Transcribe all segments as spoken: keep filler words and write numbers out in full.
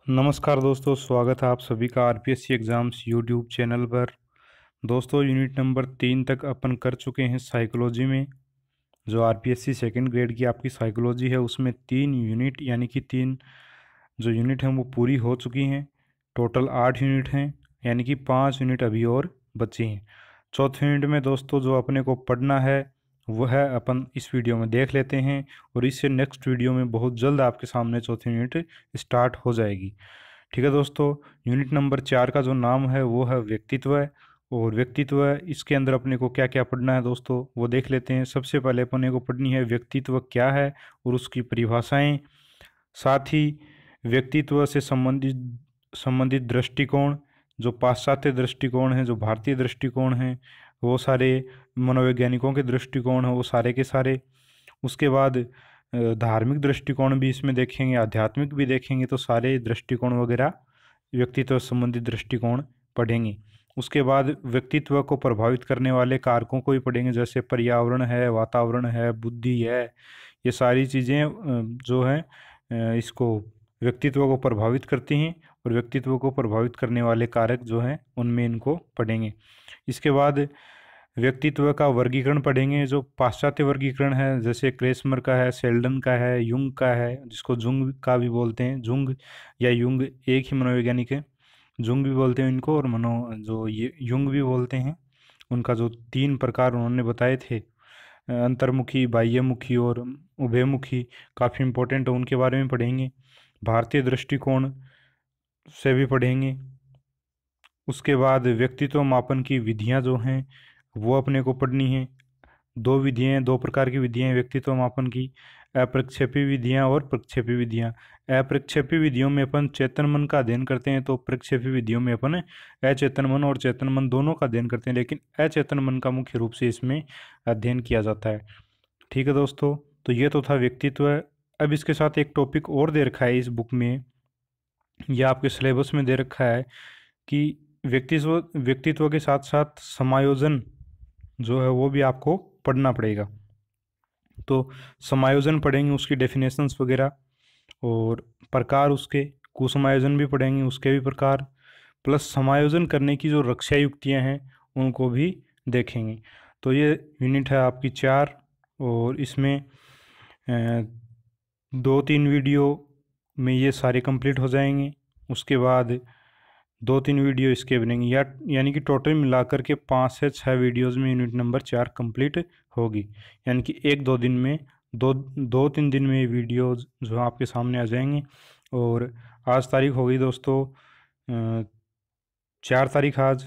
नमस्कार दोस्तों, स्वागत है आप सभी का आरपीएससी एग्ज़ाम्स यूट्यूब चैनल पर। दोस्तों, यूनिट नंबर तीन तक अपन कर चुके हैं साइकोलॉजी में। जो आरपीएससी सेकंड ग्रेड की आपकी साइकोलॉजी है उसमें तीन यूनिट यानी कि तीन जो यूनिट हैं वो पूरी हो चुकी हैं। टोटल आठ यूनिट हैं यानी कि पाँच यूनिट अभी और बची हैं। चौथे यूनिट में दोस्तों जो अपने को पढ़ना है वो है अपन इस वीडियो में देख लेते हैं, और इससे नेक्स्ट वीडियो में बहुत जल्द आपके सामने चौथी यूनिट स्टार्ट हो जाएगी। ठीक है दोस्तों, यूनिट नंबर चार का जो नाम है वो है व्यक्तित्व। और व्यक्तित्व इसके अंदर अपने को क्या क्या पढ़ना है दोस्तों वो देख लेते हैं। सबसे पहले अपने को पढ़नी है व्यक्तित्व क्या है और उसकी परिभाषाएं, साथ ही व्यक्तित्व से संबंधित संबंधित दृष्टिकोण, जो पाश्चात्य दृष्टिकोण है, जो भारतीय दृष्टिकोण है, वो सारे मनोवैज्ञानिकों के दृष्टिकोण है वो सारे के सारे। उसके बाद अ, धार्मिक दृष्टिकोण भी इसमें देखेंगे, आध्यात्मिक भी देखेंगे, तो सारे दृष्टिकोण वगैरह व्यक्तित्व संबंधी दृष्टिकोण पढ़ेंगे। उसके बाद व्यक्तित्व को प्रभावित करने वाले कारकों को भी पढ़ेंगे, जैसे पर्यावरण है, वातावरण है, बुद्धि है। ये सारी चीज़ें अ, जो हैं अ, इसको व्यक्तित्व को प्रभावित करती हैं, और व्यक्तित्व को प्रभावित करने वाले कारक जो हैं उनमें इनको पढ़ेंगे। इसके बाद व्यक्तित्व का वर्गीकरण पढ़ेंगे, जो पाश्चात्य वर्गीकरण है, जैसे क्रेसमर का है, सेल्डन का है, युंग का है, जिसको जुंग का भी बोलते हैं। जुंग या युंग एक ही मनोवैज्ञानिक है। जुंग भी बोलते हैं इनको, और मनो जो ये युंग भी बोलते हैं। उनका जो तीन प्रकार उन्होंने बताए थे, अ, अंतर्मुखी, बाह्यमुखी और उभयमुखी, काफ़ी इम्पोर्टेंट है, उनके बारे में पढ़ेंगे। भारतीय दृष्टिकोण से भी पढ़ेंगे। उसके बाद व्यक्तित्व मापन की विधियां जो हैं वो अपने को पढ़नी है। दो विधियां हैं, दो प्रकार की विधियां हैं व्यक्तित्व मापन की, अप्रक्षेपी विधियां और प्रक्षेपी विधियां। अप्रक्षेपी विधियों में अपन चेतन मन का अध्ययन करते हैं, तो प्रक्षेपी विधियों में अपन अचेतन मन और चेतन मन दोनों का अध्ययन करते हैं, लेकिन अचेतन मन का मुख्य रूप से इसमें अध्ययन किया जाता है। ठीक है दोस्तों, तो ये तो था व्यक्तित्व। अब इसके साथ एक टॉपिक और दे रखा है इस बुक में, या आपके सिलेबस में दे रखा है कि व्यक्तित्व व्यक्तित्व के साथ साथ समायोजन जो है वो भी आपको पढ़ना पड़ेगा। तो समायोजन पढ़ेंगे, उसकी डेफिनेशंस वगैरह, और प्रकार उसके, कुसमायोजन भी पढ़ेंगे, उसके भी प्रकार, प्लस समायोजन करने की जो रक्षा युक्तियाँ हैं उनको भी देखेंगे। तो ये यूनिट है आपकी चार, और इसमें अ, दो तीन वीडियो में ये सारे कंप्लीट हो जाएंगे। उसके बाद दो तीन वीडियो इसके बनेंगे, या यानी कि टोटल मिलाकर के पाँच से छः वीडियोस में यूनिट नंबर चार कंप्लीट होगी। यानी कि एक दो दिन में, दो दो तीन दिन में ये वीडियोस जो आपके सामने आ जाएंगे। और आज तारीख हो गई दोस्तों अ, चार तारीख, आज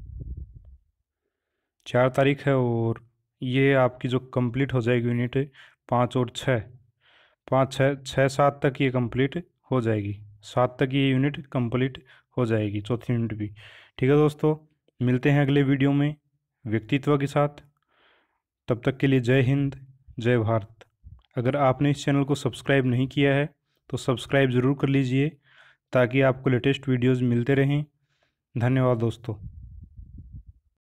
चार तारीख है, और ये आपकी जो कंप्लीट हो जाएगी यूनिट पाँच और छः, पाँच छः छः सात तक ये कंप्लीट हो जाएगी। सात तक ये यूनिट कंप्लीट हो जाएगी, चौथी यूनिट भी। ठीक है दोस्तों, मिलते हैं अगले वीडियो में व्यक्तित्व के साथ। तब तक के लिए जय हिंद, जय भारत। अगर आपने इस चैनल को सब्सक्राइब नहीं किया है तो सब्सक्राइब ज़रूर कर लीजिए, ताकि आपको लेटेस्ट वीडियोज़ मिलते रहें। धन्यवाद दोस्तों।